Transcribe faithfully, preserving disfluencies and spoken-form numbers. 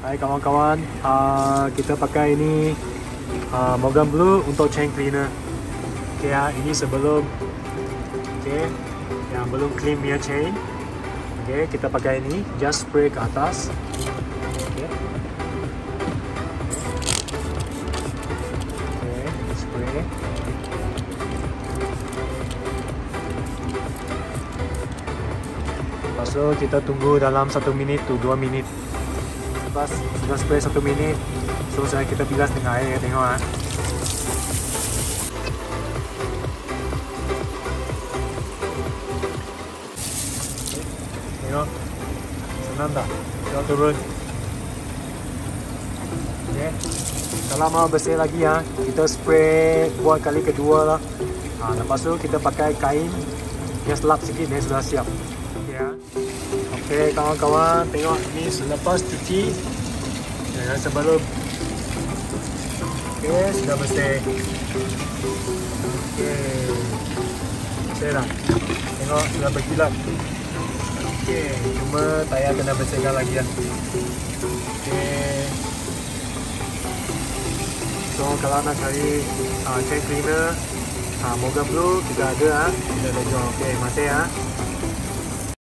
Hai kawan-kawan, uh, kita pakai ini uh, Morgan Blue untuk chain cleaner. Okay, ya, ini sebelum okay, yang belum clean punya chain. Okay, kita pakai ini, just spray ke atas. Okay. Okay, spray. Lepas tu kita tunggu dalam satu minit tu dua minit. Lepas sudah spray satu minit, so saya kita bilas dengan air, tengok ah. Tengok, senang tak? Tengok turun. Okay. Kalau mau bersih lagi ya, kita spray buat kali kedua lah. Ha, lepas tu kita pakai kain, just lap sikit dan sudah siap. Okay, ya. Okey kawan-kawan, tengok ni selepas cuci dan sebelum. Okey, sudah bersih. Okey. Bersih dah. Tengok sudah berkilat. Okey, cuma tayar kena bersihkan lagi ya. Okey. So kalau nak cari uh, chain cleaner uh, Morgan Blue kita ada ah. Kita ada jual. Okey, masih ah.